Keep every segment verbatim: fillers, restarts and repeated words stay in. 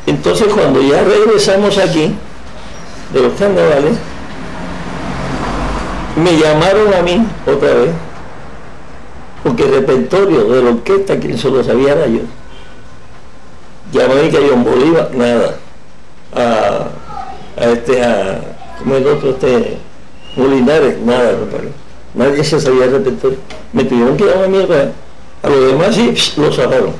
Entonces cuando ya regresamos aquí, de los carnavales, me llamaron a mí otra vez, porque el repertorio de la orquesta, quien solo sabía era yo. Llamé a John Bolívar, nada. A, a este, a, ¿cómo es el otro? Este, Molinares, nada, compadre. Nadie se sabía el repertorio. Me tuvieron que llamar a mí otra vez. A los demás sí, psh, lo cerraron.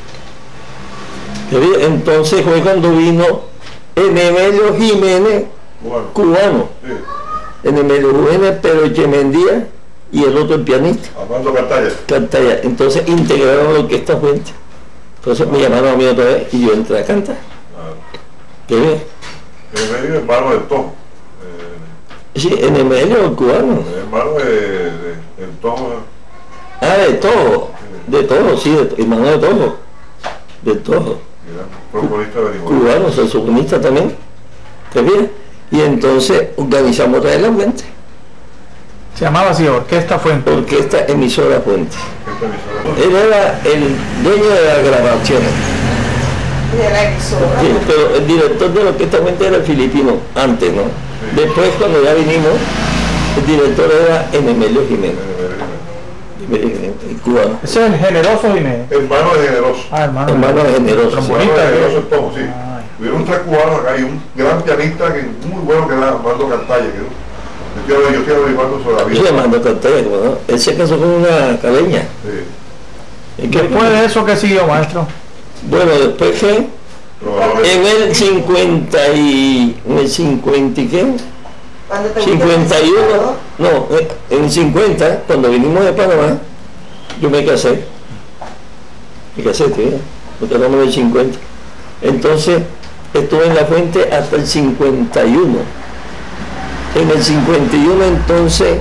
Entonces fue cuando vino Enemelio Jiménez, bueno, cubano. Sí. Enemelio Jiménez, pero Chemendía y el otro el pianista. Armando Cartaya. Cartaya. Entonces integraron la orquesta Fuente. Entonces ah. me llamaron a mí otra vez y yo entré a cantar. Ah. ¿Qué ves? Enemelio, hermano del Tojo. Eh, sí, Enemelio, el cubano. Hermano de, de, del Tojo. Ah, de Tojo. Sí. De Tojo, sí, de, hermano de Tojo. De Tojo. Cubano, saxofonista también. ¿Te fijas? Y entonces organizamos otra vez la Fuente. Se llamaba así, Orquesta Fuente. Orquesta Emisora Fuente. Él era el dueño de las grabaciones. De la emisora. Sí, pero el director de la Orquesta Fuente era el filipino, antes, ¿no? Sí. Después, cuando ya vinimos, el director era Enemelio Jiménez. El cubano. Ese es el Generoso Jiménez. Hermano de Generoso. Ah, hermano, hermano de Generoso. Trombonista de Generoso el Tojo, sí. Hubieron tres cubanos acá y un gran pianista que muy bueno que era Armando Cartaya. Que yo estoy, yo estoy averiguando sobre la vida. Sí, Armando Cartaya, ¿no? Él se casó con una caleña. Sí. Después de eso, ¿qué siguió, maestro? Bueno, después que en el cincuenta y... en el cincuenta y qué? cincuenta y uno, no, en cincuenta, cuando vinimos de Panamá, yo me casé. Me casé, tío, nos casamos en el cincuenta. Entonces, estuve en la Fuente hasta el cincuenta y uno. En el cincuenta y uno, entonces,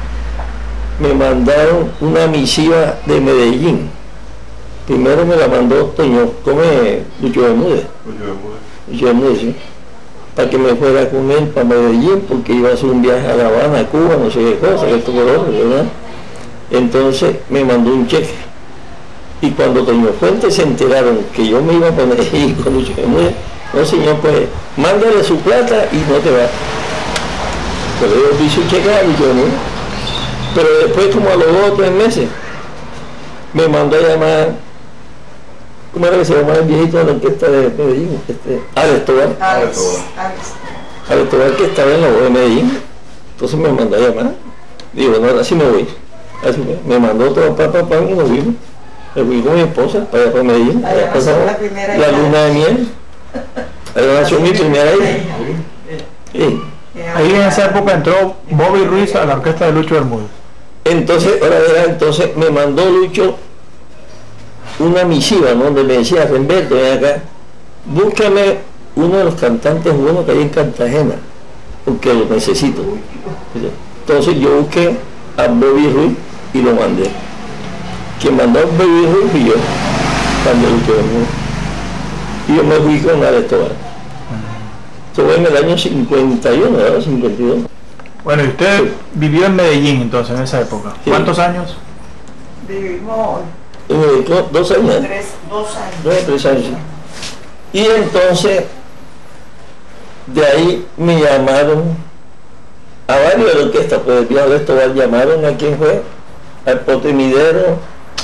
me mandaron una misiva de Medellín. Primero me la mandó Toño, come Lucho Bermúdez. Lucho Bermúdez, sí. Para que me fuera con él para Medellín, porque iba a hacer un viaje a La Habana, a Cuba, no sé qué cosa, que esto por otro, ¿verdad? Entonces me mandó un cheque. Y cuando Toño Fuentes se enteraron que yo me iba a poner ahí con Lucho Bermúdez, no señor, pues mándale su plata y no te va. Pero yo vi su cheque a Lucho Bermúdez. Pero después, como a los dos o tres meses, me mandó a llamar, ¿cómo era que se llamaba el viejito de la orquesta de Medellín? Este, Alex Tobar. Alex, Alex Tobar, que estaba en la voz de Medellín. Entonces me mandó a llamar. Digo, bueno, ahora sí me voy. Así fue. Me mandó todo papá, papá, y nos vimos. Me fui con mi esposa para allá para Medellín. Allá pasamos la, primera la luna de miel. Ahí nació mi primera hija. Sí. Ahí en esa época entró Bobby Ruiz a la orquesta de Lucho Bermúdez. Entonces, ahora verá, entonces me mandó Lucho una misiva, ¿no? Donde me decía, Remberto, ven acá, búscame uno de los cantantes buenos que hay en Cartagena, porque lo necesito. Entonces yo busqué a Bobby Ruiz y lo mandé. Quien mandó a Bobby Ruiz fui yo, cuando Lucho Bermúdez. Y yo me fui con Alex Tobar. Esto fue en el año cincuenta y uno, ¿verdad? cincuenta y dos. Bueno, y usted sí. vivió en Medellín entonces, en esa época. Sí. ¿Cuántos años? Vivimos eh, dos años. Tres, dos años. Dos, tres años. Y entonces, de ahí me llamaron a varios de la orquesta, pues el viejo esto llamaron a quién fue, al Potemidero,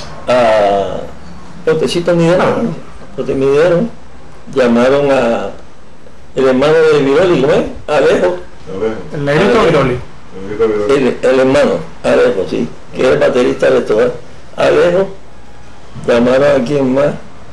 a Potecito Midero, ah. Potemidero, llamaron a el hermano de Viroli, ¿cómo es? Alejo. El negrito Viroli. El, el hermano, Alejo, sí, que es el baterista de todo. Alejo, llamaron a quién más,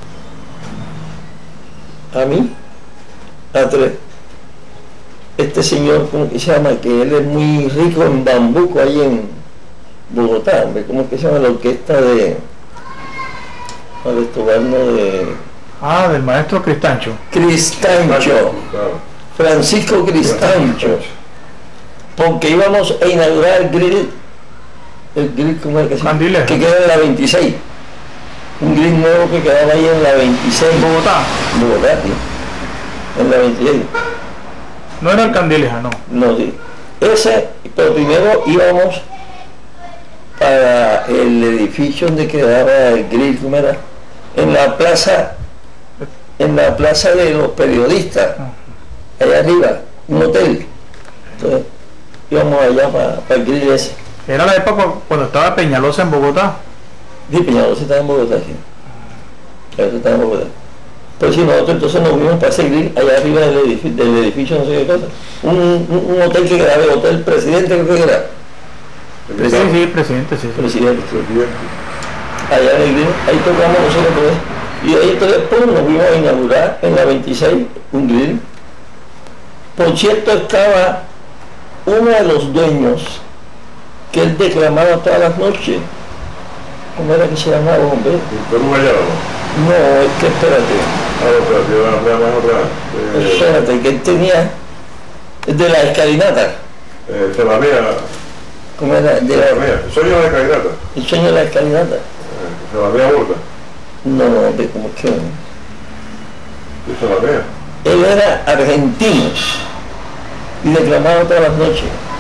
a mí, a tres. Este señor, ¿cómo que se llama? Que él es muy rico en bambuco ahí en Bogotá, ¿cómo que se llama la orquesta de Arestobarno de... Ah, del maestro Cristancho. Cristancho, Francisco Cristancho, porque íbamos a inaugurar el grill, el grill ¿cómo es que se llama? Que queda en la veintiséis, un grill nuevo que quedaba ahí en la veintiséis. Bogotá. Bogotá, sí, en la veintiséis. No era el Candileja, no. No, sí. Ese, pero primero íbamos para el edificio donde quedaba el grill, ¿cómo era? En la plaza en la plaza de los periodistas, allá arriba, un hotel. Entonces íbamos allá para pa el grill ese. Era la época cuando estaba Peñalosa en Bogotá. Sí, Peñalosa estaba en Bogotá, sí. Peñalosa estaba en Bogotá. Pero sí, nosotros entonces nos vimos para ese grill allá arriba del edificio, del edificio no sé qué cosa. Un, un, un hotel que quedaba, el hotel presidente creo que era. Presidente. Sí, sí, presidente, sí. Presidente, presidente. Allá en el grill, ahí tocamos nosotros pues. Y ahí entonces pues, nos vimos a inaugurar en la veintiséis un grill. Por cierto, estaba uno de los dueños que él declamaba todas las noches. ¿Cómo era que se llamaba, hombre? No, es que espérate. Ah, espérate, veamos otra. Eh, espérate, que él tenía de la escalinata. Eh, se la vea. ¿Cómo era? De se la, la vea. El sueño de la escalinata. El sueño de la escalinata. Eh, se la vea borda. No, no, de como que. Sí, se la vea. Él era argentino y declamaba todas las noches.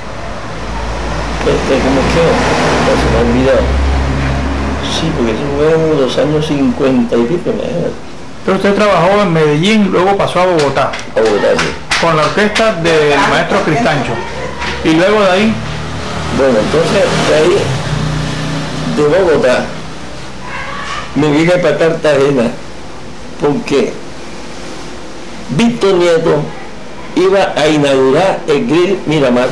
Este, como que no se me ha olvidado. Sí, porque eso fue en los años cincuenta y pico, imagínate. Pero usted trabajó en Medellín, luego pasó a Bogotá. A Bogotá, sí. Con la orquesta del maestro Cristancho. Y luego de ahí. Bueno, entonces de ahí, de Bogotá, me vine para Cartagena, porque Víctor Nieto iba a inaugurar el grill Miramar.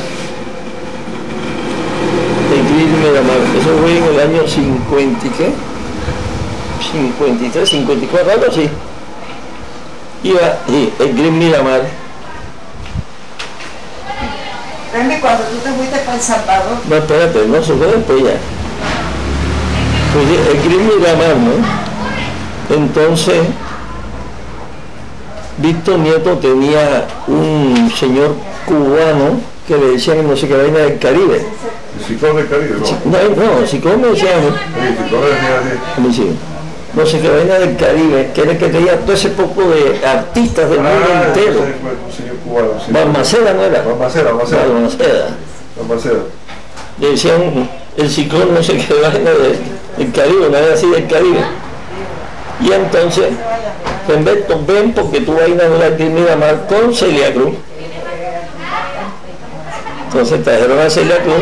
El grill Miramar, eso fue en el año cincuenta y qué, cincuenta y tres, cincuenta y cuatro, algo así. Iba, sí, el grill Miramar. Remy, cuando tú te fuiste para El Salvador. No, espérate, no, se fue después ya. Pues el grill Miramar, ¿no? Entonces, Víctor Nieto tenía un señor cubano que le decían no sé qué vaina del Caribe. ¿El Ciclón del Caribe? No, no, no Ciclón me decían. Sí, Ciclón me decía así. No sé qué vaina del Caribe, que era el que tenía todo ese poco de artistas del mundo ah, entero. Un señor cubano. Sí. Balmaceda no era. Balmaceda, Balmaceda. Balmaceda. Balmaceda. Le decían el Ciclón no sé qué vaina de, del Caribe, no era así del Caribe. Y entonces, Humberto, ven porque tú vas a inaugurar aquí en Miramar con Celia Cruz. Entonces trajeron a Celia Cruz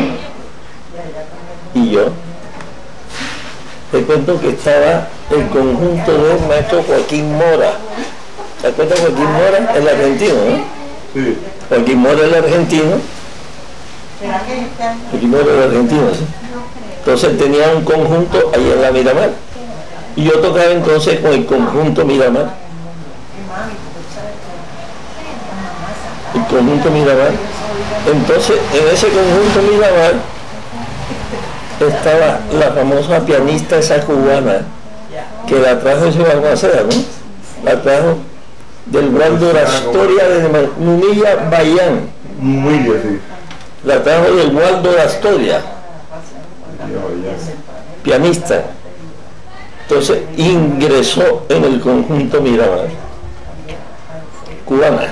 y yo. Te cuento que estaba el conjunto del maestro Joaquín Mora. ¿Te acuerdas de Joaquín Mora? El argentino, ¿no? Sí. Joaquín Mora el argentino. Joaquín Mora el argentino, ¿sí? Entonces tenía un conjunto ahí en la Miramar. Y yo tocaba entonces con el conjunto Miramar. El conjunto Miramar. Entonces, en ese conjunto Miramar estaba la famosa pianista esa cubana que la trajo ese Balmaceda, ¿no? La trajo del Waldo de la Astoria de Munilla Bayán. Munilla, sí. La trajo del Waldo de la Astoria. Pianista. Entonces ingresó en el conjunto Miramar. Cubana.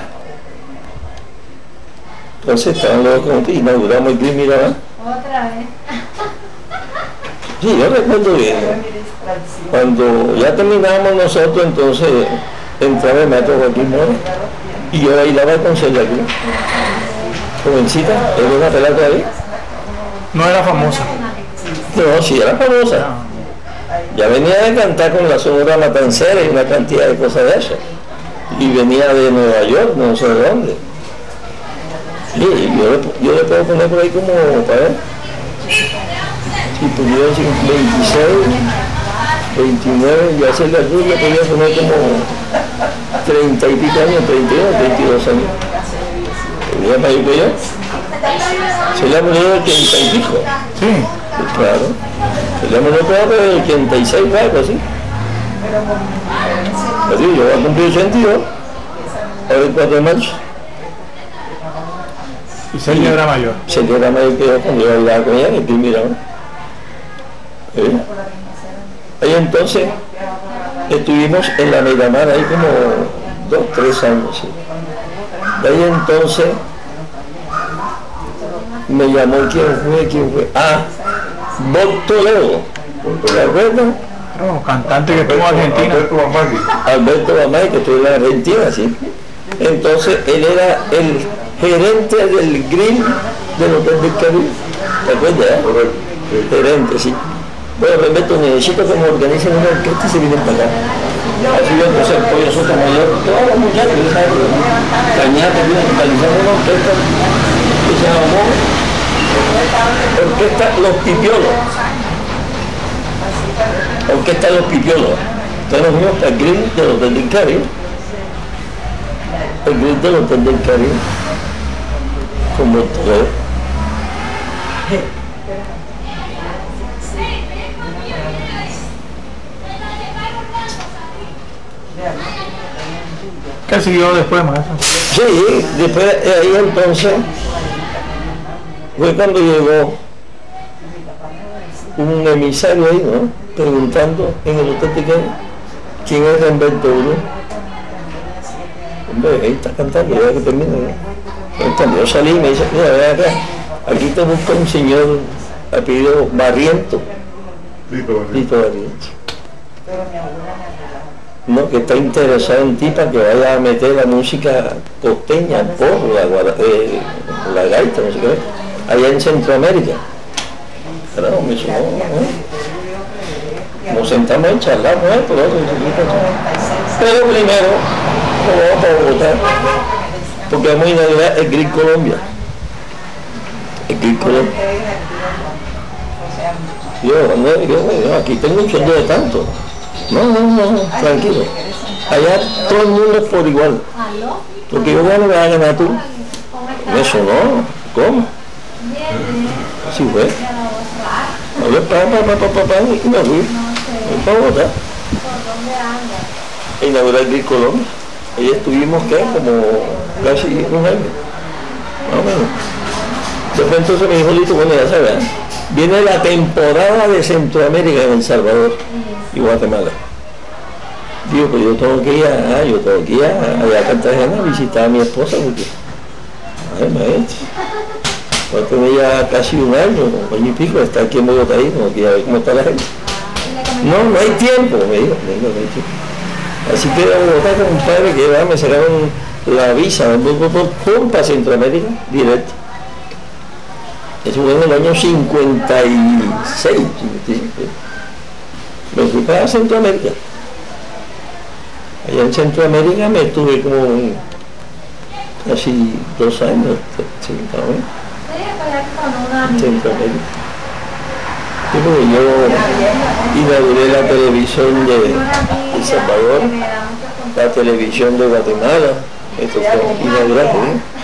Entonces estaban los conjuntos y inauguramos el Grill Miramar. Otra vez. Sí, yo recuerdo bien. Cuando ya terminábamos nosotros, entonces entraba el maestro Joaquín Mora y yo bailaba con Celia Cruz. Jovencita, era una pelada todavía. No era famosa. No, sí era famosa. Ya venía de cantar con la Sonora Matancera y una cantidad de cosas de eso. Y venía de Nueva York, no sé de dónde. Sí, yo le, yo le puedo poner por ahí como, para ver. Si tuviera veintiséis, veintinueve, yo a Celia Cruz le podía poner como treinta y pico años, treinta y uno, treinta y dos años. ¿Tenía mayor que yo? Se le ha ponido ochenta y pico. Sí. Pues claro. Se le ha ponido de ochenta y seis, algo así. Así, yo voy a cumplir ochenta y dos. Ahora el cuatro de marzo. Y Celia era mayor. Celia era mayor que yo cuando yo hablaba con ella en el Grill Miramar. ¿Sí? Ahí entonces estuvimos en la Miramar ahí como dos, tres años. ¿Sí? De ahí entonces me llamó, ¿quién fue? ¿Quién fue? Ah, Bob Toledo. ¿Te acuerdas? No, cantante que estuvo en Argentina. Alberto Bamagui. Alberto Bamagui, que estuvo en Argentina, sí. Entonces él era el gerente del grill del Hotel del Caribe. ¿Te acuerdas? Eh? Correcto. Sí. Gerente, sí. Bueno, Alberto, necesito que me organicen una orquesta y se vienen para acá. Así yo empecé el pollo soto mayor, todos los muchachos, ¿sabes? Cañate, vienen organizando una orquesta que se llamó Orquesta Los Pipiolos. Orquesta Los Pipiolos. Entonces nos fuimos para el grill del Hotel del Caribe. El grill del Hotel del Caribe. Como todo. ¿Qué siguió después, maestro? Sí, después de ahí entonces fue cuando llegó un emisario ahí, ¿no? Preguntando en el hotel de Caribe quién es Humberto Bruno. Hombre, ahí está cantando, ya que termina. ¿No? Yo salí y me dice, mira, ve acá, aquí te busca un señor apellido Barriento. Lito Barriento. Lito Barriento. No, que está interesado en ti para que vaya a meter la música costeña, el porro, la, guara, eh, la gaita, no sé qué, allá en Centroamérica. Claro, me sumó, ¿no? Nos sentamos en charlar, ¿no? Pero, pero primero, nos vamos para Bogotá, porque vamos a inaugurar el Grill Colombia. El Grill Colombia. Yo, no, yo, yo, aquí tengo un sueldo de tanto. No, no, no, tranquilo. Allá todo el mundo es por igual. Porque yo gano, me vas a ganar tú. Eso no, ¿cómo? Sí, fue. Yo pa, pa, pa, pa, pa, pa, y me fui. Fui para Bogotá. E inaugurar el Grill Colombia. Ahí estuvimos, ¿qué? Como casi un año. Más o menos. Después entonces me dijo Lito, bueno, ya sabes, viene la temporada de Centroamérica en El Salvador y Guatemala. Digo, pues yo tengo que ir a, ah, yo tengo que ir a, allá a Cartagena a visitar a mi esposa porque, ay, maestro, voy a tener ya casi un año, un año y pico de estar aquí en Bogotá y tengo que ir a ver cómo está la gente. No, no hay tiempo, me dijo, me dijo, no hay tiempo. Así que a Bogotá con un padre que va, me sacaron la visa, pum, para Centroamérica, directo. Eso fue en el año cincuenta y seis, cincuenta y cinco. Me fui para Centroamérica. Allá en Centroamérica me estuve como casi dos años, sí, también. En Centroamérica. Sí, porque yo inauguré la televisión de El Salvador, la televisión de Guatemala, esto fue inaugurado, ¿eh?